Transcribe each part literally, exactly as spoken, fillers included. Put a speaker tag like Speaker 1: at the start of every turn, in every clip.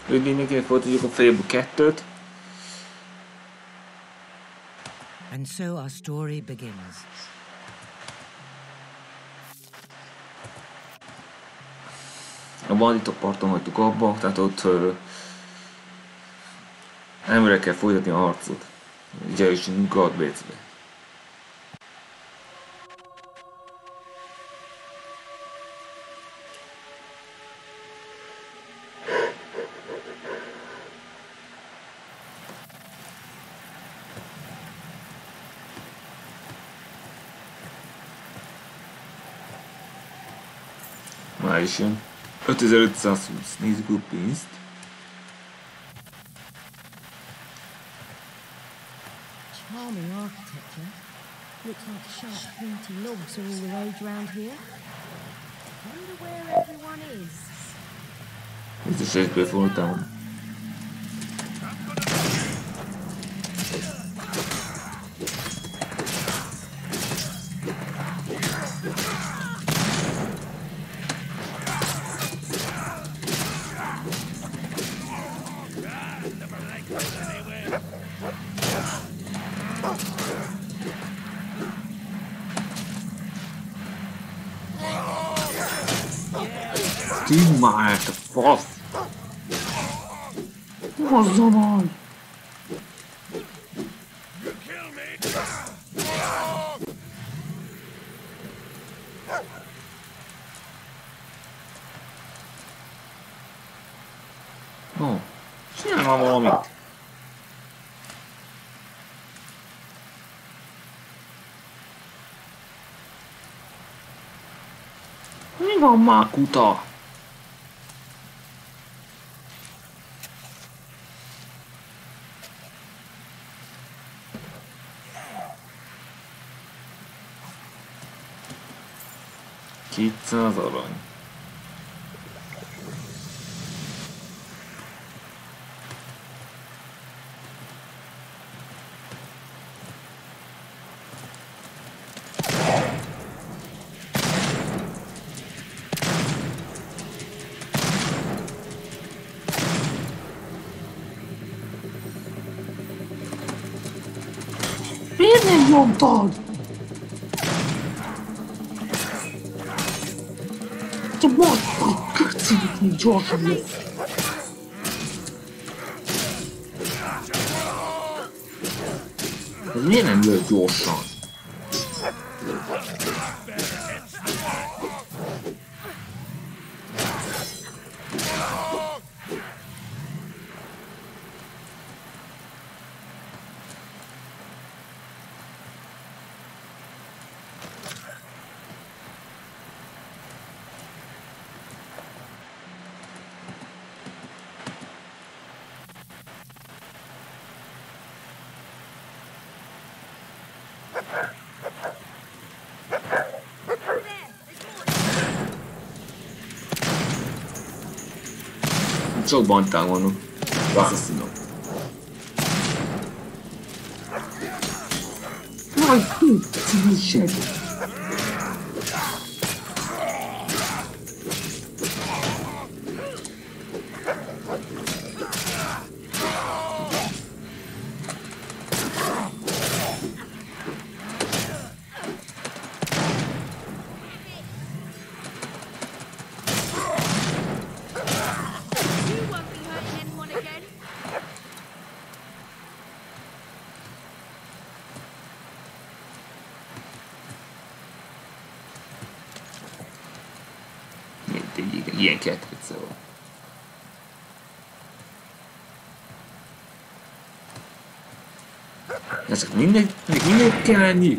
Speaker 1: Úgy mindenkinek folytatjuk a Fable kettőt.
Speaker 2: And so our story begins.
Speaker 1: A banditok parton hagytuk abba, tehát ott uh, emberre kell folytatni a harcot. Ugye is Godbécbe. Már is jön. ötezer-ötszázhúsz, nézzük a pénzt.
Speaker 3: Charming architecture. Looks like sharp pointy logs are all the rage round here. Wonder where everyone is.
Speaker 1: Biztos részből fordultam. Ki már a fasz! Hozzá majd! Ó, csinálj már valamit! Mi van már, kuta? kétszáz arany. Miért nem nyomtad? Te mondtad, köszönjük, hogy gyorsan jössz. Ez miért nem lőtt gyorsan? Sok bantán vannak. Basszaszínok. Majd hű, szívűség. Ilyen kettőt van. Ezek minden, minden kell lenni.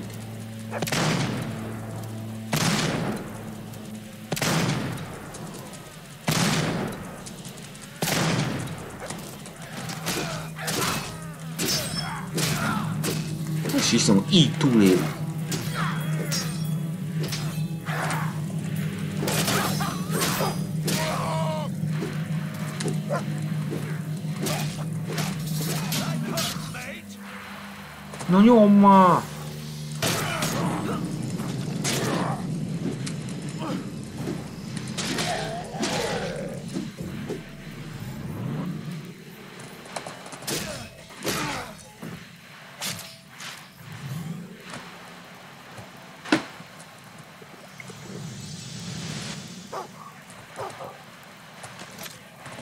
Speaker 1: És hiszem, így túlél. No nyom már!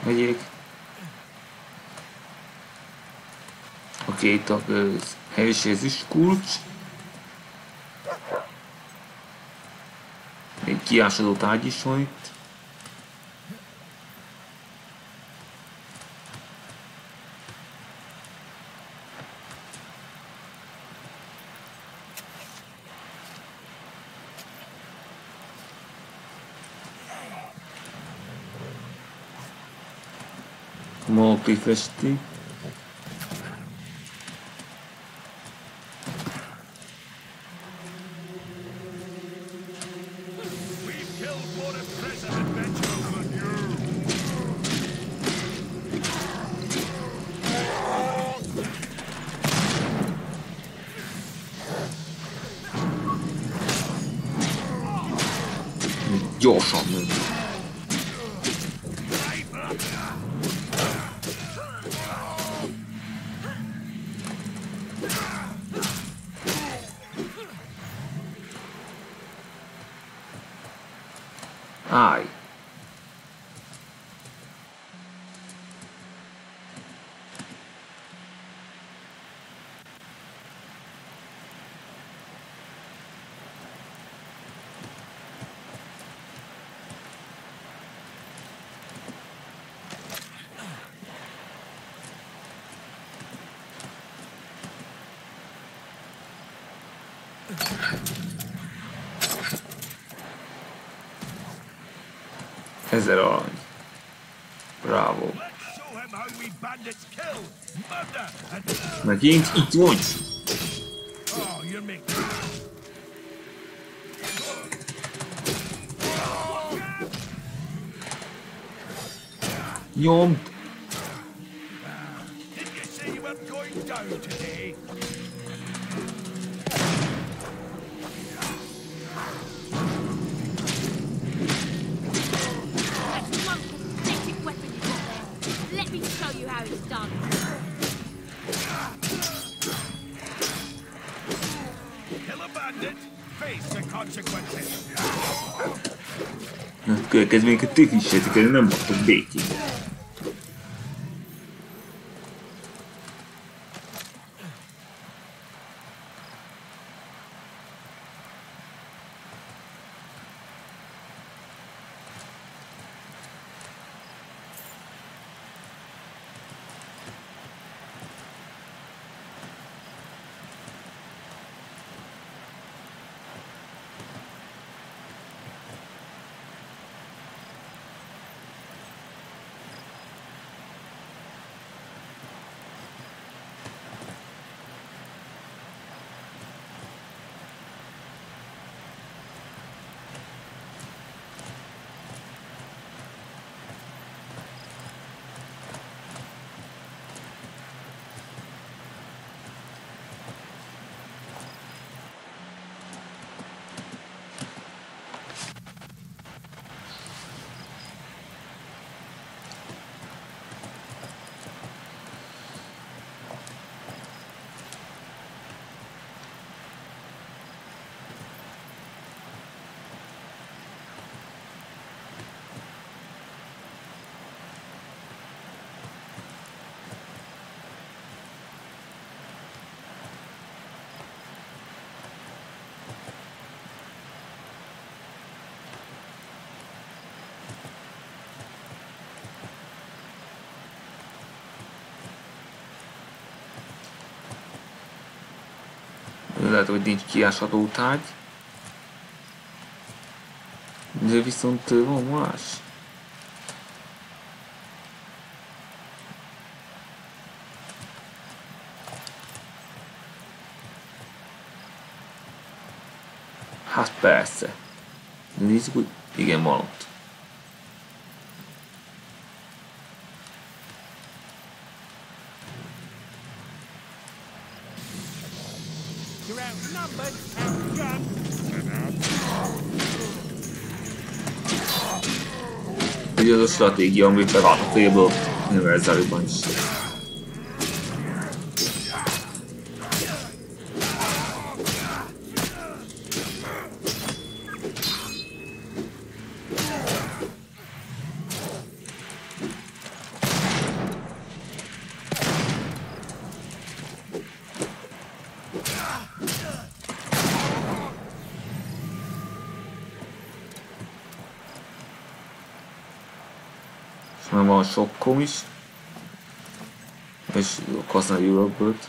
Speaker 1: megyek. Oké, itt a helyes ezüst kulcs. Egy kiásodott ágy is van itt. Mókli festi. Gyorsan megy. Állj! Ezer arany. Bravo. Megint itt vagy? Nyomd! Na, következményeket ti kissétek el, nem vagytok békén. Lehet, hogy nincs kiásható tárgy. De viszont van más. Hát persze. Nézzük, hogy igen, van ott. Ugye az a stratégia, amit bevált a félből Univerzáliban is. És már van sokkom is. És használ Eurobird.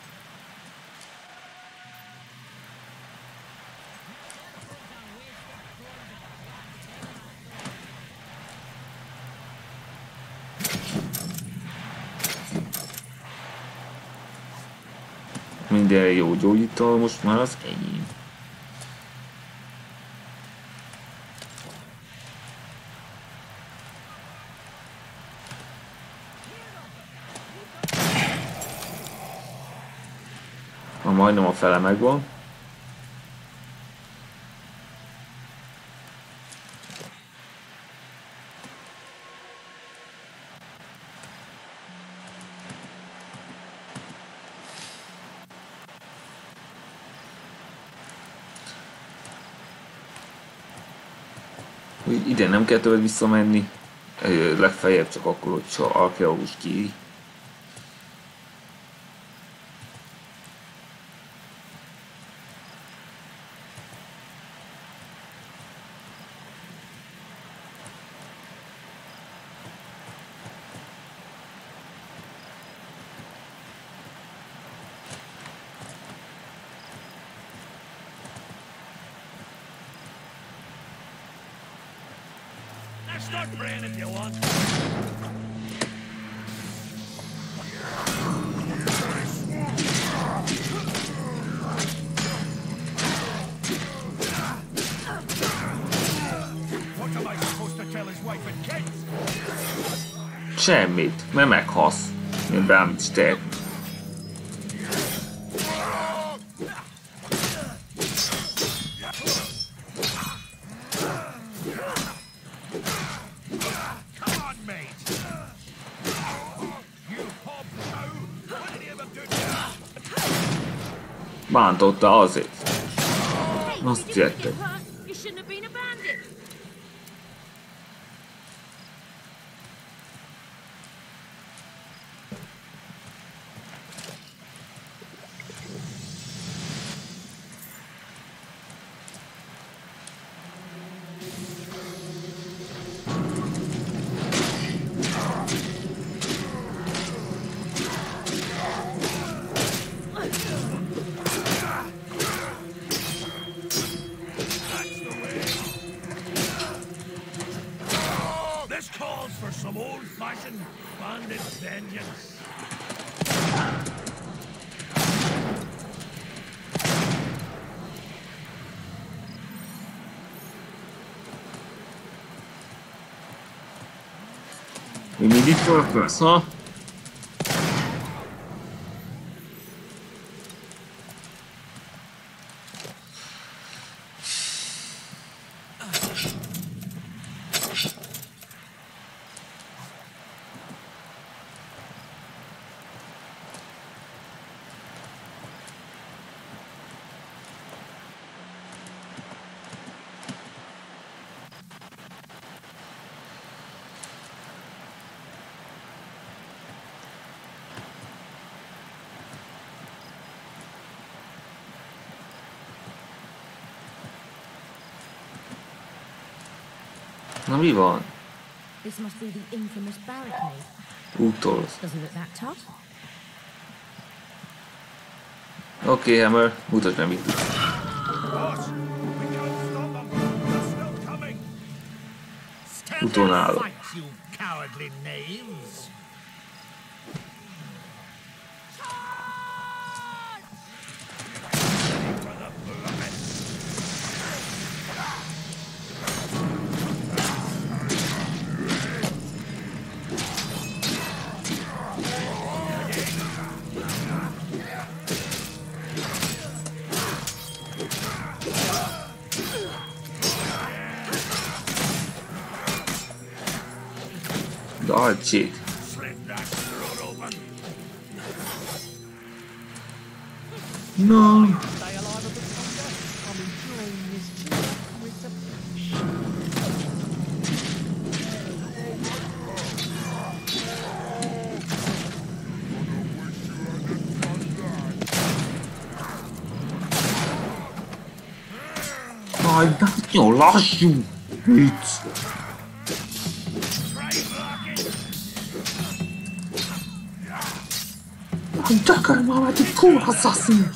Speaker 1: Minden jó gyógyító, most már az enyém. Ma majdnem a fele megvan. Ide nem kell tőled visszamenni, legfeljebb csak akkor, hogy archeológus kéri.
Speaker 4: Start praying if you want. What am I supposed to tell his wife and kids?
Speaker 1: Semmit, mert meghalsz. Én bármit is tehet. Bántotta azért. Azt jöttek. Mi mindig fölkösz, ha? Na mi van?
Speaker 3: This must be the infamous barricade.
Speaker 1: Úttolsz.
Speaker 3: Doesn't look that tough.
Speaker 1: Oké, okay, Hammer, mutasd meg mit tudsz. Utónálok. Dajtsék! No! Aj, de nagyon lassú! Vicc! fucking tököl már, egy kurva assassin!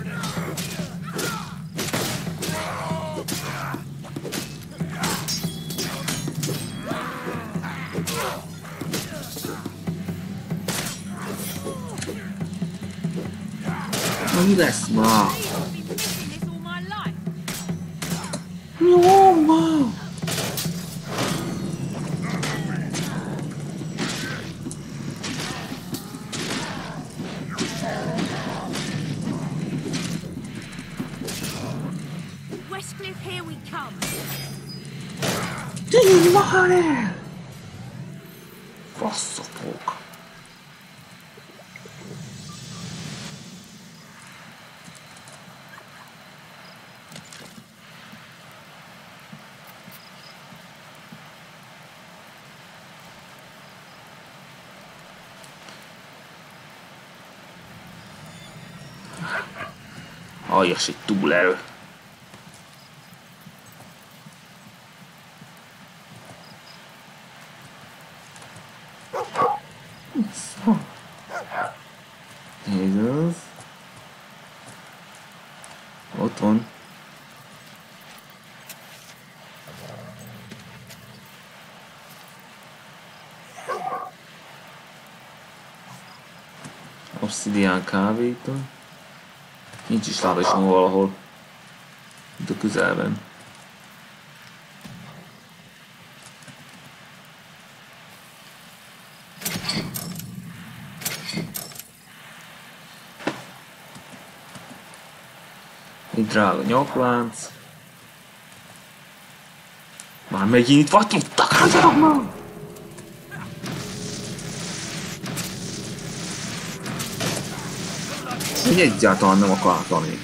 Speaker 1: Na mi lesz ma? Jó ma!
Speaker 3: Westcliff, here we come.
Speaker 1: Tényleg már el! Faszopok! Aljas egy túlerő. Nézd. Ott van. Obsidian kávétől. Nincs is lába is van valahol. Itt a közelben. Egy drága nyaklánc. Már megint itt vagy, tudtak hagyjanak már! Én egyáltalán nem akartam még.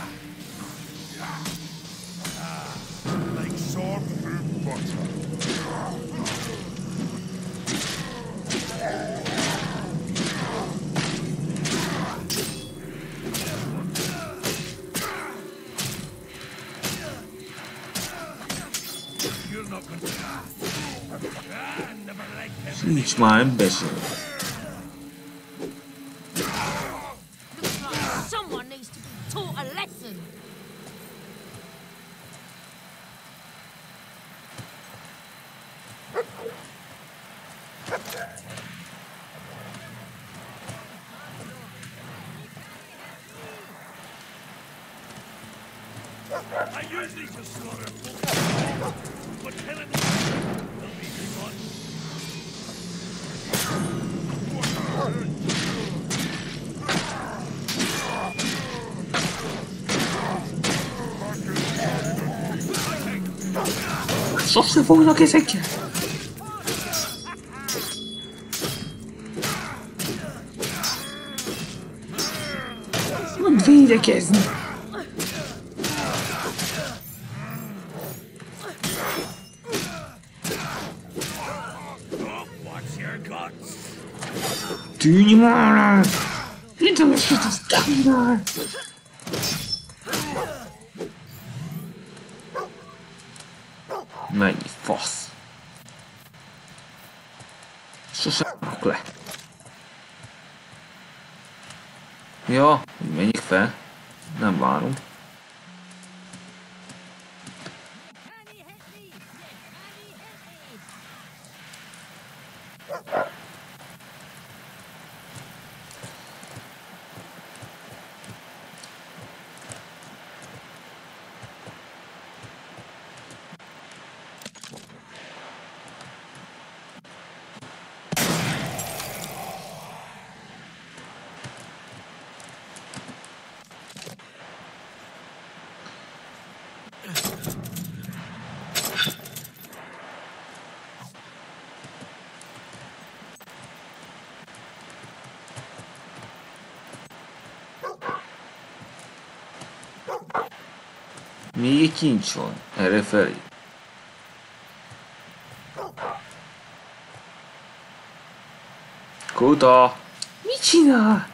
Speaker 1: Nincs már ember sem.
Speaker 3: Someone needs to be taught a lesson.
Speaker 4: I usually just slaughter people, but killing them will be too much.
Speaker 1: Sose fognak ezekkel! Nem védekezni! Tűnj már! Integesít azt kívül! Mennyi fasz! Sose állok le! Ja, menjünk fel. Nem várom. Még egy kincs van, erre felé. Kuta! Mit csinál?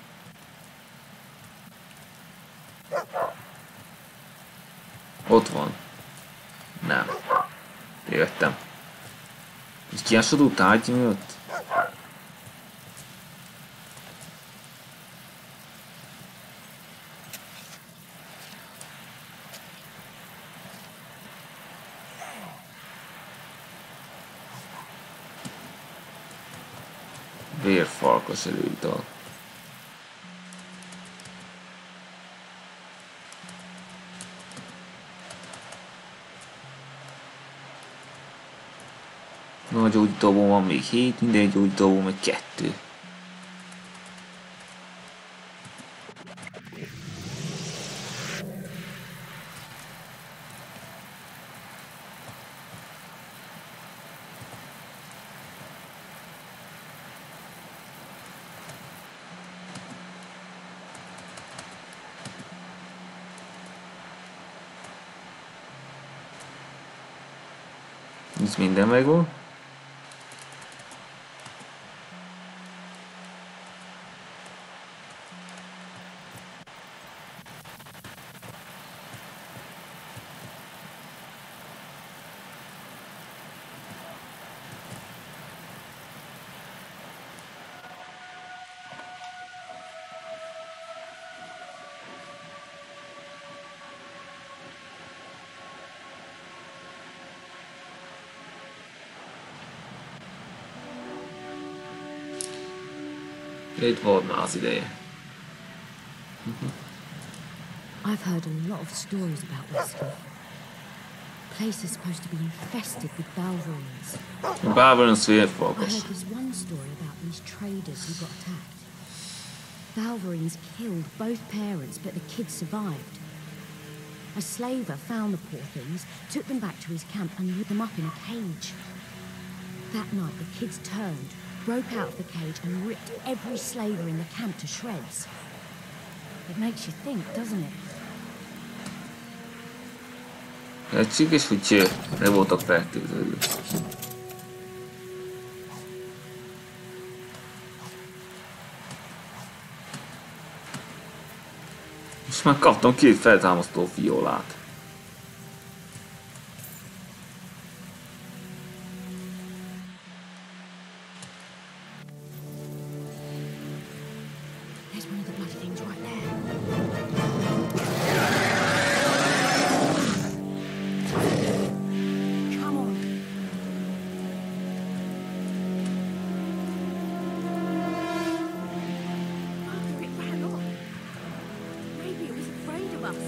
Speaker 1: Ott van. Nem. Jöttem. Egy kiásodó tárgy miatt? Vérfarkas előital. Nagy gyógyítóból van még hét, minden gyógyítóból meg kettő. Itt minden megvan. Itt volt már az ideje.
Speaker 3: I've heard a lot of stories about Westcliff. The place is supposed to be infested with Balverines.
Speaker 1: Balverines
Speaker 3: I
Speaker 1: vérfarkas.
Speaker 3: heard this one story about these traders who got attacked. Balverines killed both parents, but the kids survived. A slaver found the poor things, took them back to his camp and lit them up in a cage. That night the kids turned, broke out of the cage and ripped every slaver in the camp to shreds. It makes you think, doesn't it?
Speaker 1: Lehetséges, hogy le voltak fertőződve. Most már kaptam két feltámasztó fiolát.
Speaker 3: There's one of the bloody things right there. Come on. After it ran off. Maybe it was afraid of us.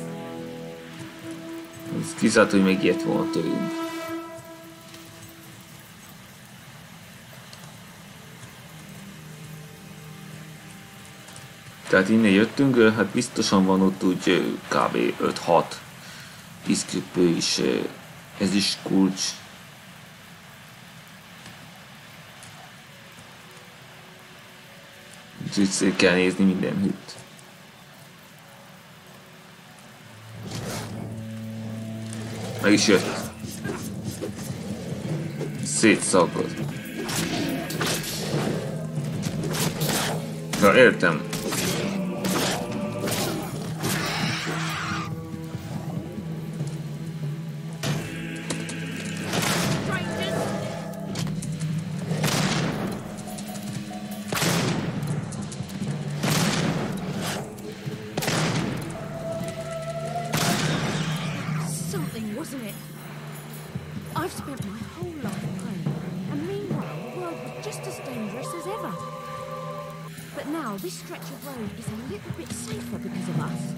Speaker 1: Ez kizárt, hogy megijedt volna tőlünk. Tehát innen jöttünk, hát biztosan van ott úgy kb. öt-hat iszküppő is, ez is kulcs. Úgyhogy szét kell nézni minden hűt. Meg is jött. Szétszagod. Na, értem.
Speaker 3: Something, wasn't it? I've spent my whole life praying, and meanwhile the world was just as dangerous as ever. But now this stretch of road is a little bit safer because of us.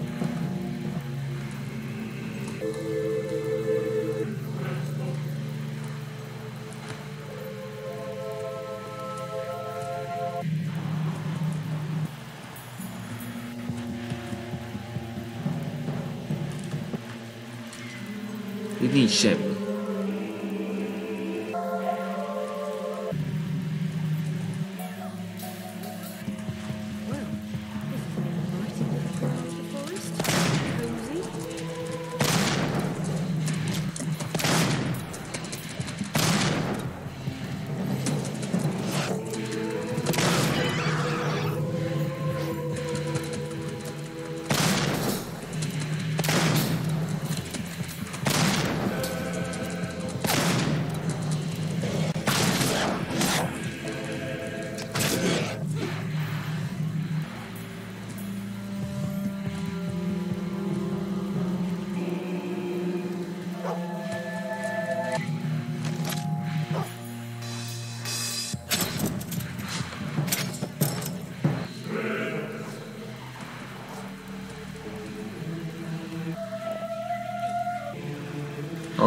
Speaker 1: Itt nincs semmi.
Speaker 3: Well, this is a nice little part of the forest. Cozy.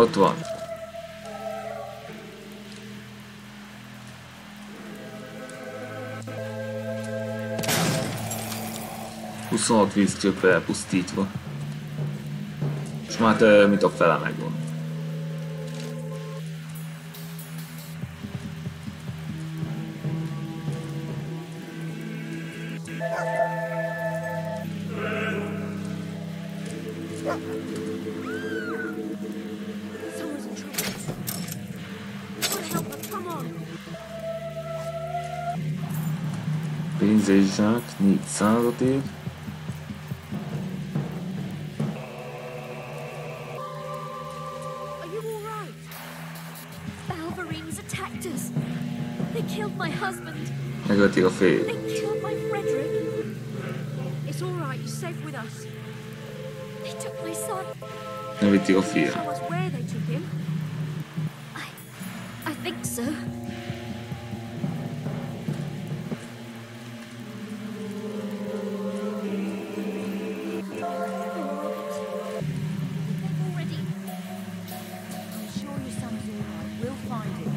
Speaker 1: Ott van. huszonhat vízcsöpp elpusztítva. És már te, mint a fele megvan.
Speaker 3: Someone's in trouble. Gotta help them, come on.
Speaker 1: Pénzészsák, négyszázat ér.
Speaker 3: Are you all right? Balverines attacked us. They killed my husband.
Speaker 1: Megölti a fél.
Speaker 3: They killed my Frederick. It's all right. You're safe with us. They took my son.
Speaker 1: Megölti a fia.
Speaker 3: Show us where they took him. I, I think so. They've already. I'm sure your son's all right. We'll find him.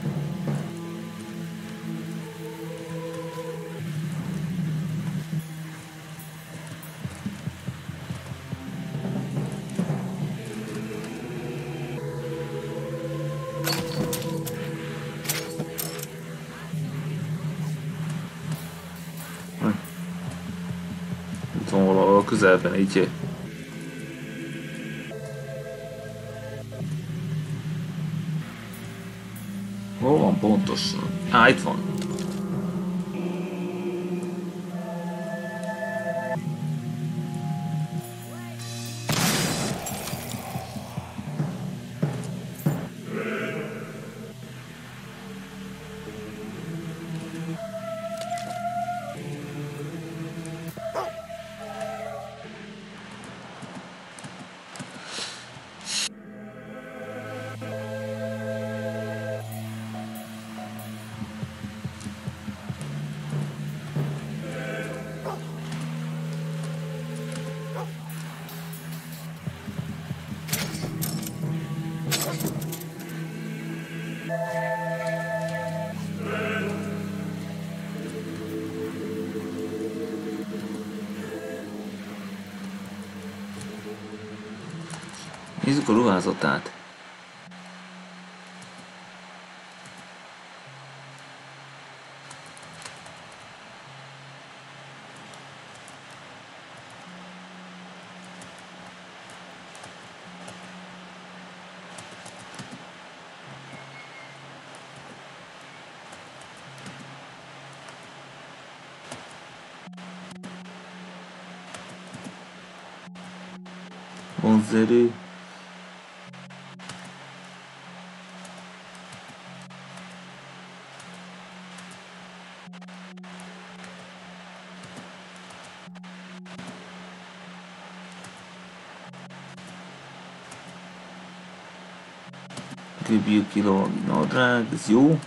Speaker 1: Itt van valahol a közelben, így. Hol van pontosan? Á, itt van. Nézzük a ruházatát. Vonzerő. Göbjük lovagi nadrág, ez jó.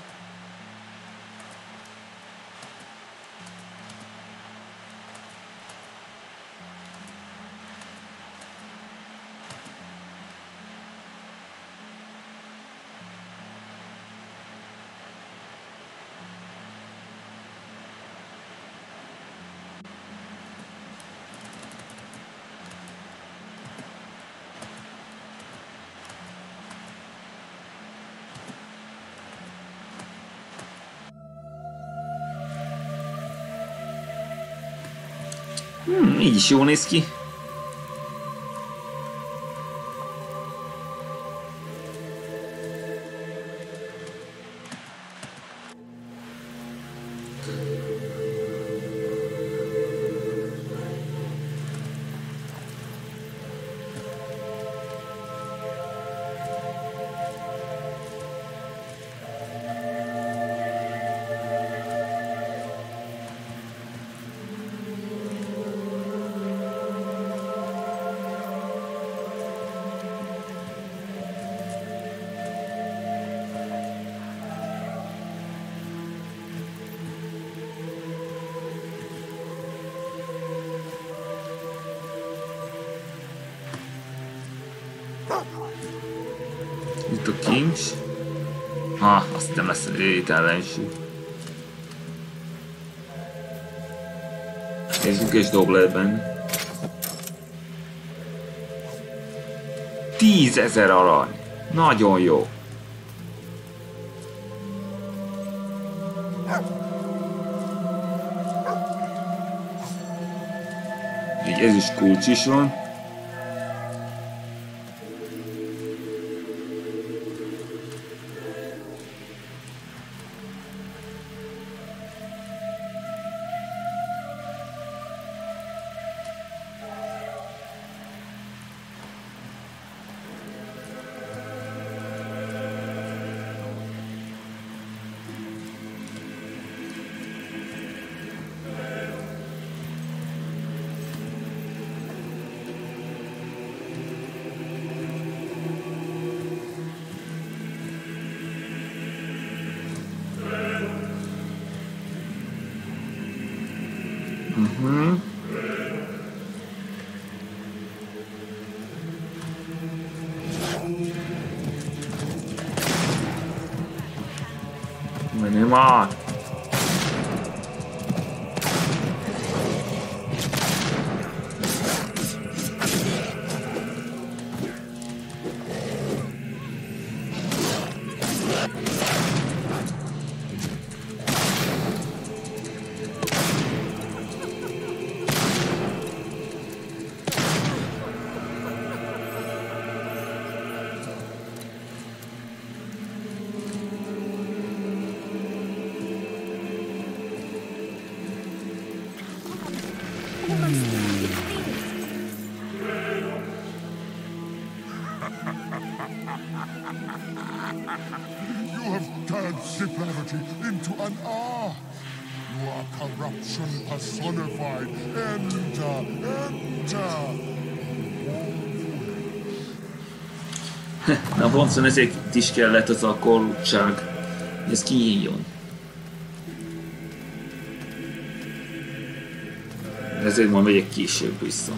Speaker 1: Hmm, így is jól néz ki. nincs. Ha, azt hiszem lesz itt ellenség. Nézzük és Doblerben. Tízezer arany. Nagyon jó. Így ez is kulcs is van. Mhm. Menjem át!
Speaker 5: You have turned depravity into an art. You are corruption personified. Enter, enter.
Speaker 1: Na pontosan ezért is kellett az a korruptság, hogy ez kinyíljon. Ezért majd megyek később vissza.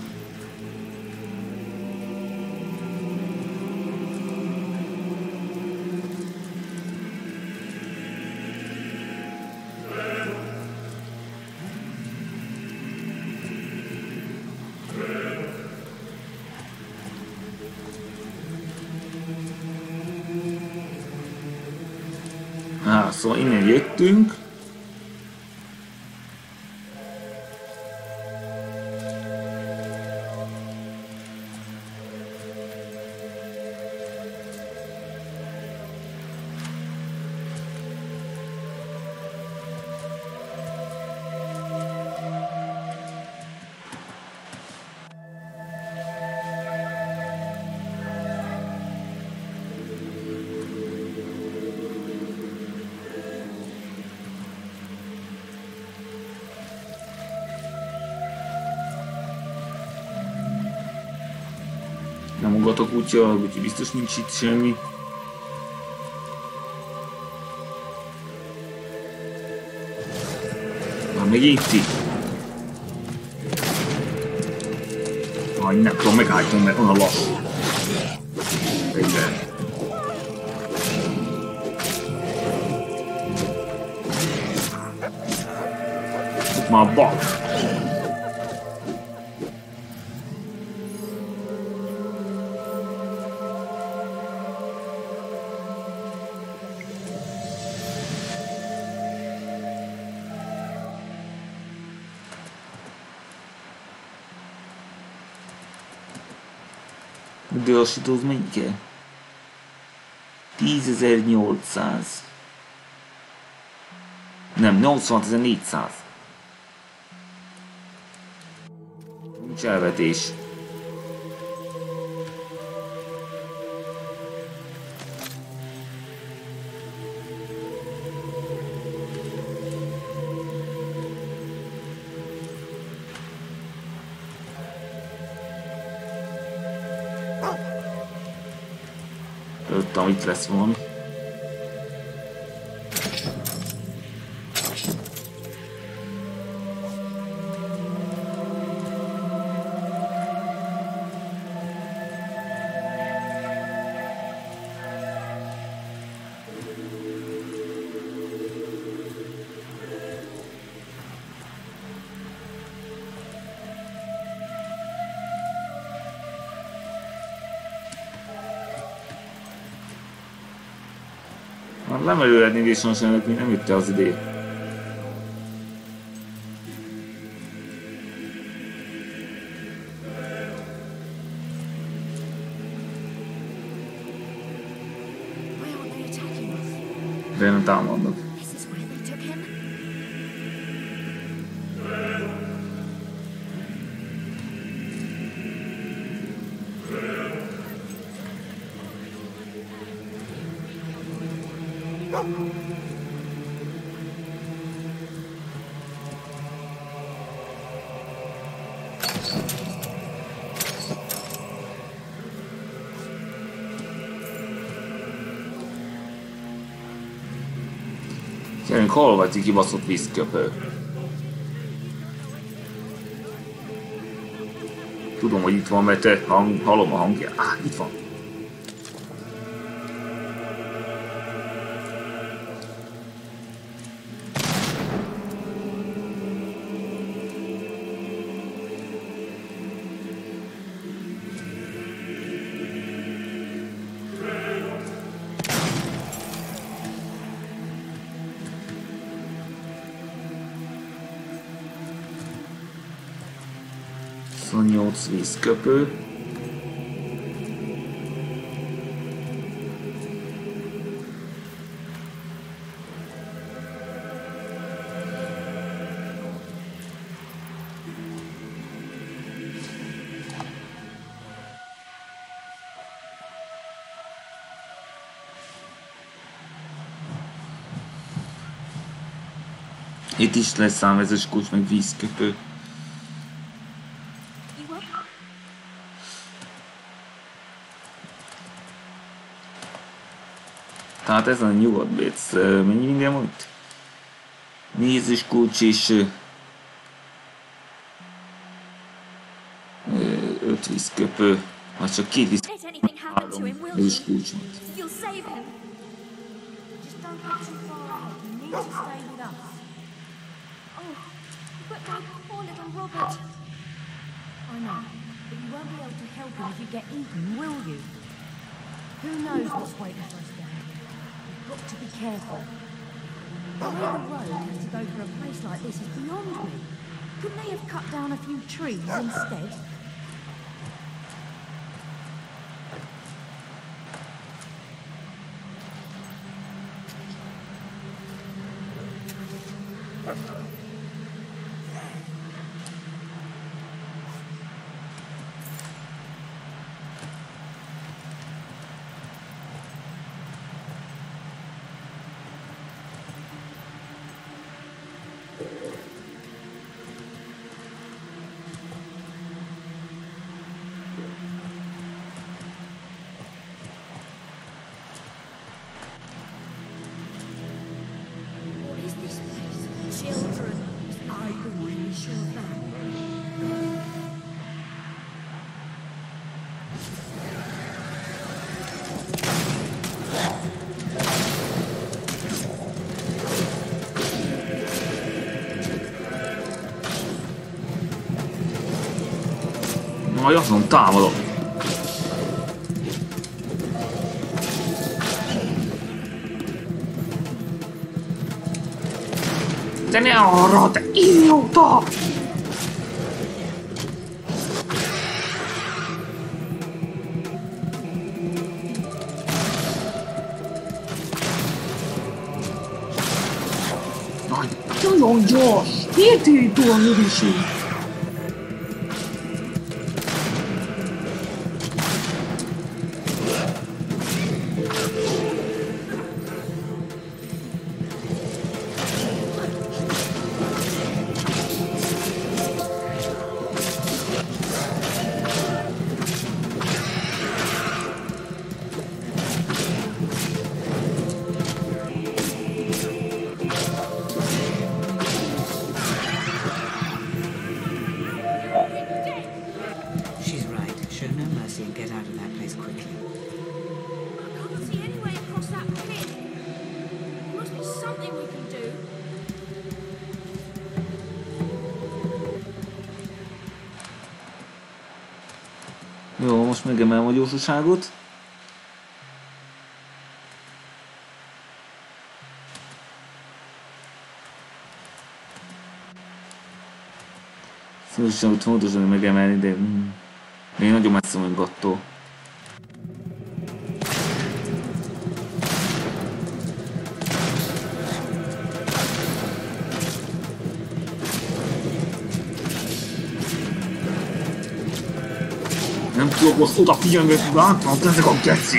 Speaker 1: Á, szóval innen jöttünk. Nem ugatok útja, úgyhogy biztos nincs itt semmi. Már még itt itt. Aj, nem tudom megállítani, mert olyan lassú. Egyben. Itt már a bak. Gyorsítóz mennyi kell? tízezer-nyolcszáz. Nem, nyolcvanezer-négyszáz. Nincs elvetés. Tudtam, itt lesz valami. lemerülhetni viszonsának, még nem ütte az idő. De nem támadnak. Gyerünk, hol vagy, ti kibaszott vízköpő? Tudom, hogy itt van, mert te hang, hallom a hangját. Á, itt van. huszonnyolc vízköpő. Itt is lesz számvezős kulcs, meg vízköpő. Tehát ez a nyugodbéc, mennyi minden van itt? Nézős kulcs és öt vízköpő, vagy csak két vízköpő, három nézős kulcs van.
Speaker 3: Who knows what's waiting for us down here? We've got to be careful. The way the road has to go for a place like this is beyond me. Couldn't they have cut down a few trees instead?
Speaker 1: Majd azon támadok. De ne arra, te idióta! Nagyon gyors! Miért indul a műviség? Jó, most megemelem a gyorsaságot. Szóval fontos lenne megemelni, de mm, még nagyon messze vagyunk attól. Nem tudok most odafigyelni, hogy láttam, ezek a geci!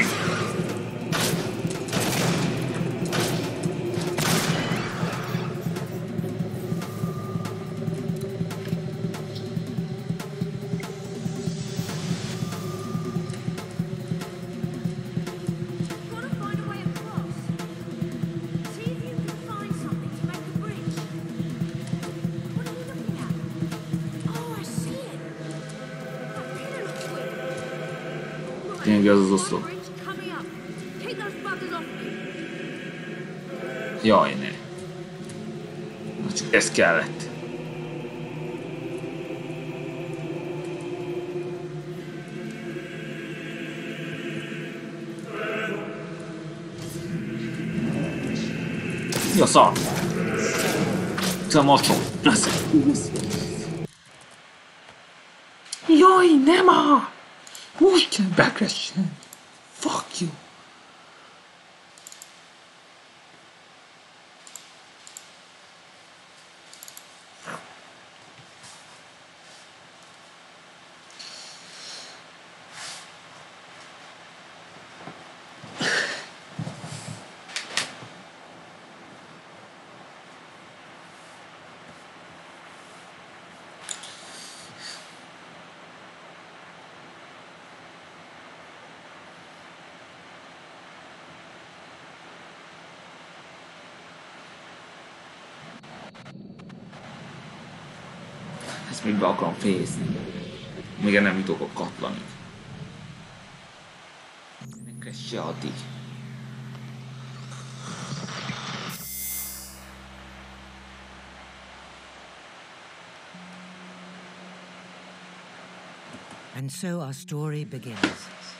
Speaker 1: Tényleg ez az oszlop. Jaj, ne. Na csak ez kellett. Mi a szar? Te macsom. Jaj, nem áll! Úgy kell bekessen! Fuck you! Ezt még be akarom fejezni. Még nem jutok a katlanig. Nem kell se addig.
Speaker 2: And so our story begins.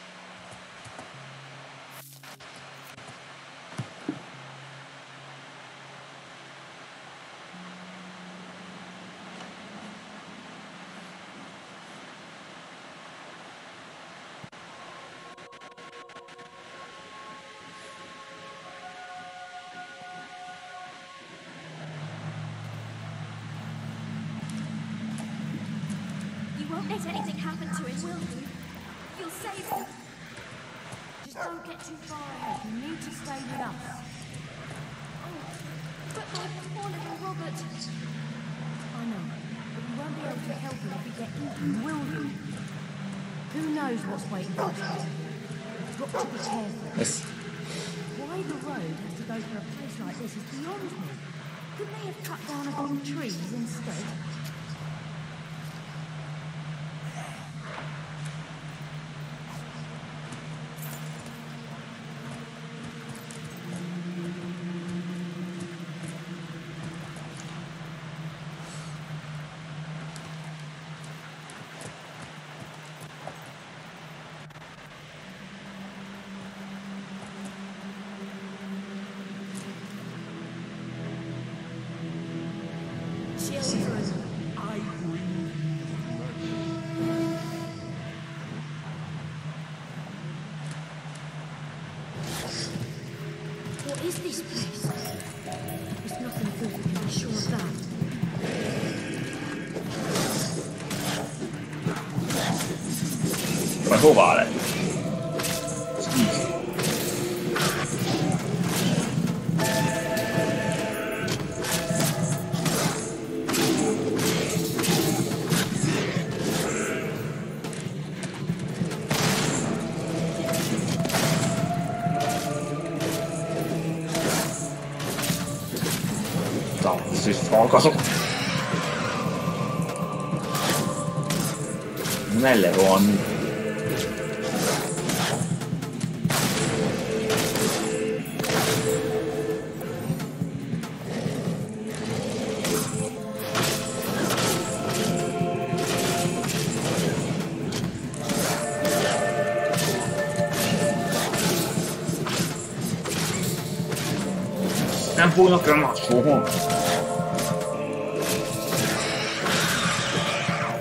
Speaker 3: Won't let anything happen to him, will you? You'll save him. Just don't get too far ahead. You need to stay with us. Oh, but my poor little Robert. I know, but you won't be able to help him if we get eaten, will you? Who knows what's waiting for us? You've got to be careful.
Speaker 1: Yes.
Speaker 3: Why the road has to go through a place like this is beyond me. Couldn't they have cut down a few trees instead? What is this place? There's nothing good, we can be sure of that.
Speaker 1: Ma hová lett? Hallgatok! Melle rohanni. Nem fognak el máshol.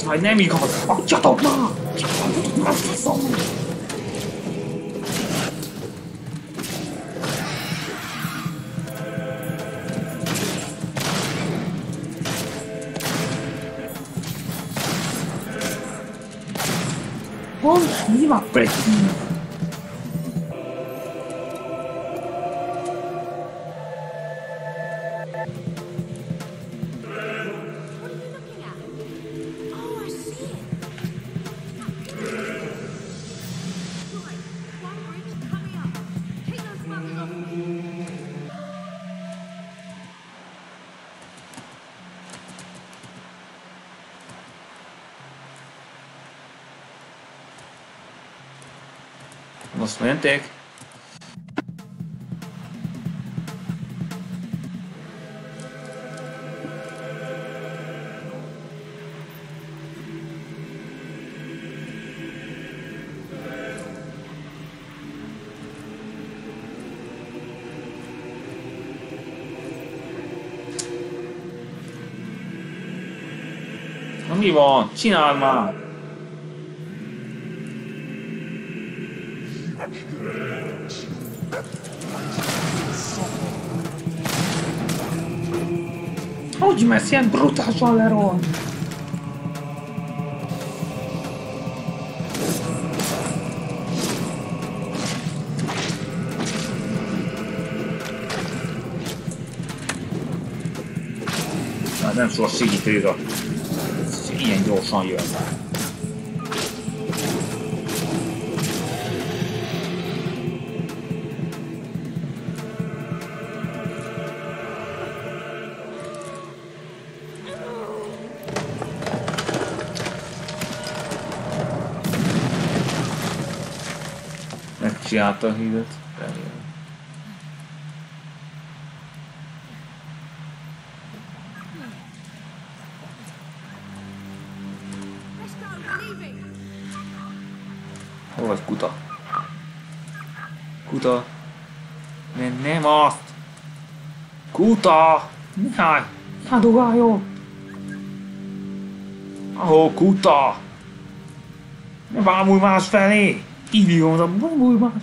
Speaker 1: Majd nem igaz! Adjatok már! Adjatok már, faszom! Pont, mi van precíz? Most mentek. Na mi van? Csináld már! Hogy messz ilyen brutálisan lerohan? Hát nem szól segítőre. Ilyen gyorsan jön már. Megcsinálta a hídet, remélem. Hol vagy kuta? Kuta? Nem, nem azt! Kuta! Mihály! Ne dugáljon! Ahol kuta! Ne bámulj más felé! Ívjon, a bámulj más!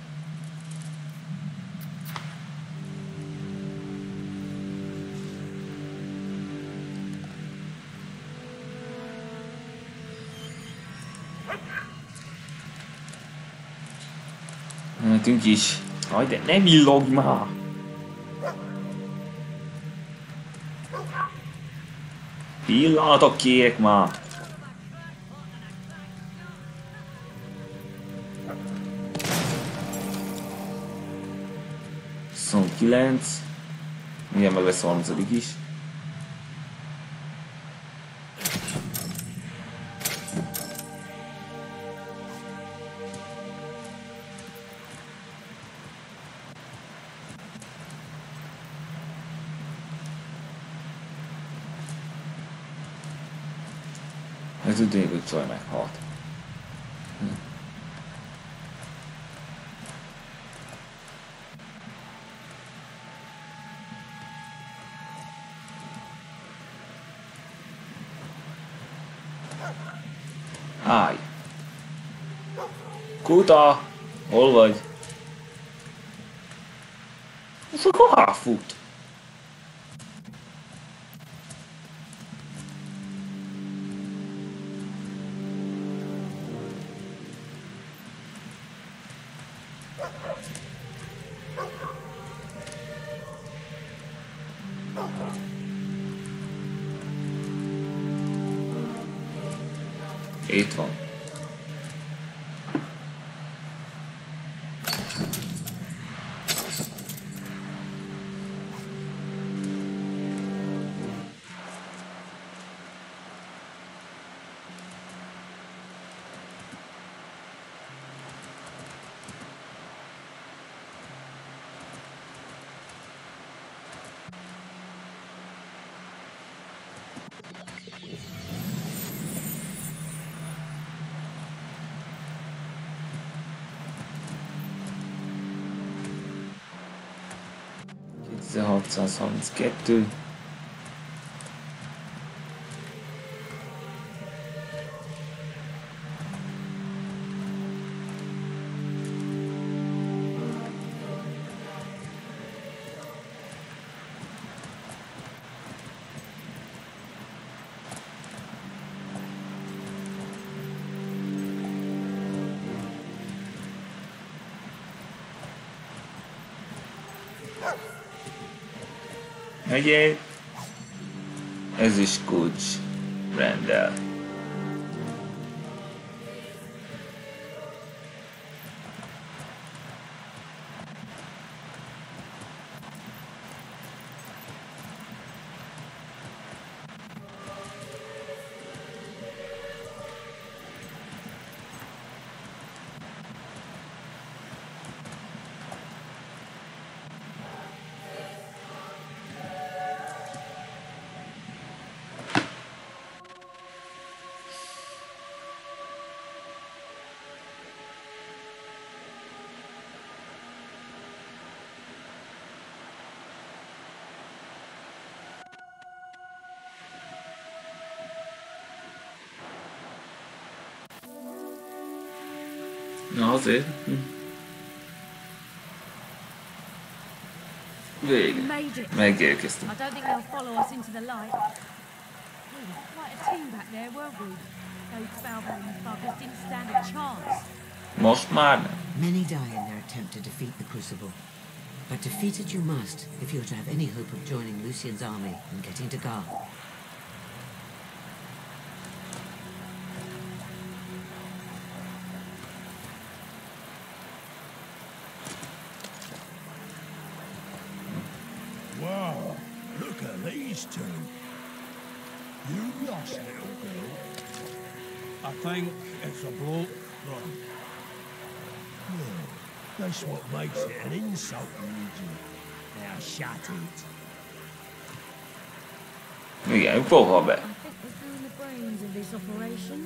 Speaker 1: Mentünk is. Aj, de ne villogj már! Pillanatok kérek már! huszonkilenc. Milyen meg lesz harmincadik is. Ez úgy tűnik, hogy csaj meghalt. Hm. Állj! Kuta! Hol vagy? Ez akkor háfut! Itt van. kétezer-hatszázharminckettő. Ugye, ez is kulcs rendel. Na azért. Végre.
Speaker 3: Made it.
Speaker 1: Megérkeztünk.
Speaker 3: I don't think they'll follow us into the light. We were quite a team back there, weren't we? Those Valvoline buggers didn't stand a chance.
Speaker 1: Most már nem.
Speaker 2: Many die in their attempt to defeat the Crucible. But defeat it you must if you're to have any hope of joining Lucien's army and getting to Gar.
Speaker 4: Wow, look at these two. You lost, little girl. I think it's a bloke, though. Yeah, that's what makes it an insult religion. Now shut it.
Speaker 1: Igen, fogva be.
Speaker 3: I think we're doing the brains of this operation.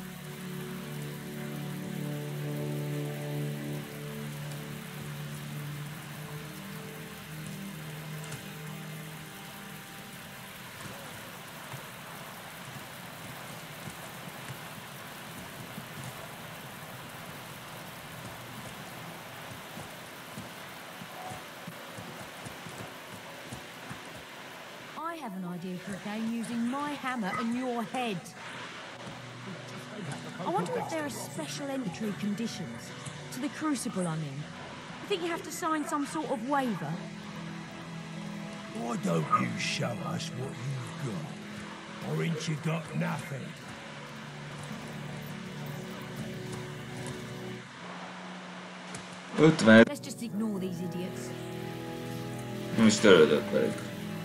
Speaker 3: I have an idea for a game using my hammer and your head. I wonder if there are special entry conditions to the Crucible I'm in. You think you have to sign some sort of waiver?
Speaker 4: Why don't you show us what you've got? Or ain't you got nothing?
Speaker 1: ötven.
Speaker 3: Let's just ignore these idiots.
Speaker 1: Nem is törődök velük.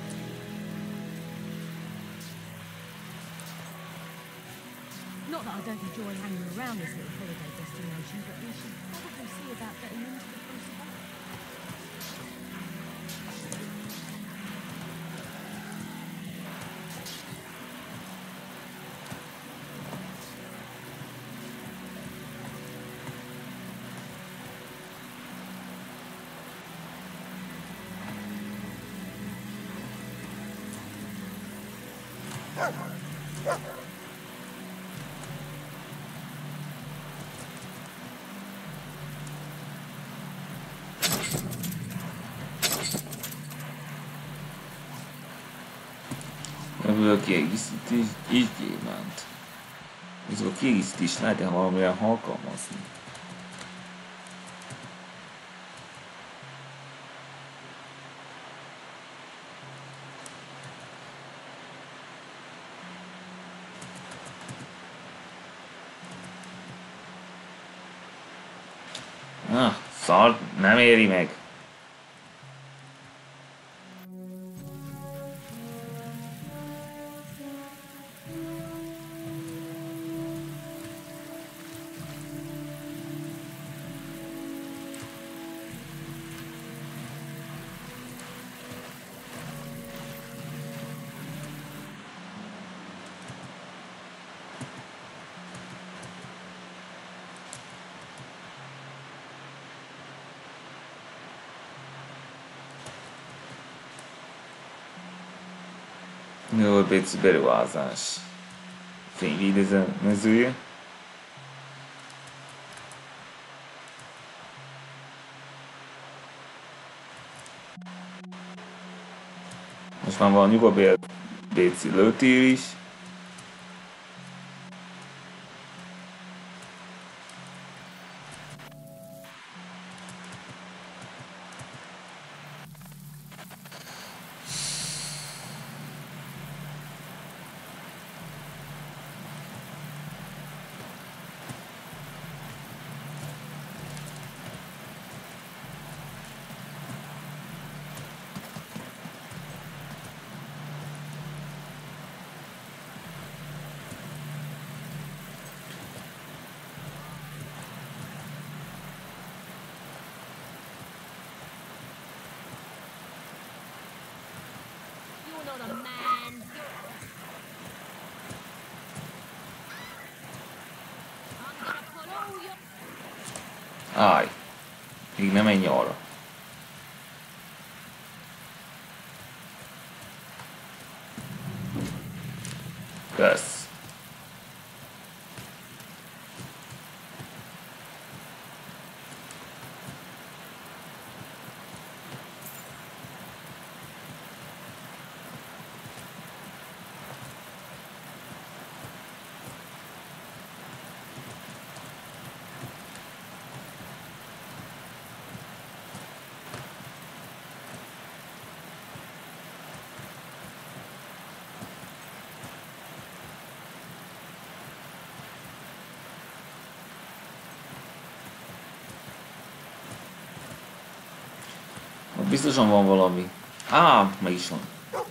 Speaker 3: Not that I don't enjoy hanging around this little holiday destination, but we should probably see about getting into the Crucible.
Speaker 1: Ebből a kiegészítés és gyémánt. Ez a kiegészítés lehet-e valamire alkalmazni? Ah, szar, nem éri meg. Jó, Béci beruházás. Fényvédező mezője. Most már van Nyugat-Béci lőtér is. Állj! Még nem menj arra. Kösz. Biztosan van valami. Á, meg is van.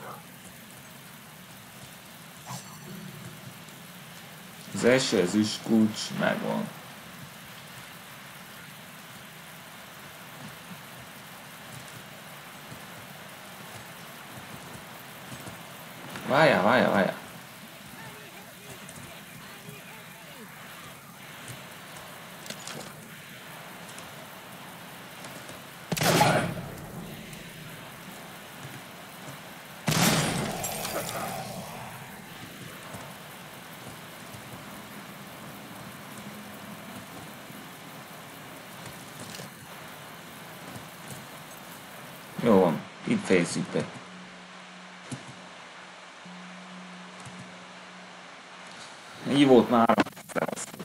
Speaker 1: Az első ezüst kulcs megvan. Várjál, várjál, várjál. Jó van, itt fejezzük be. Így volt már.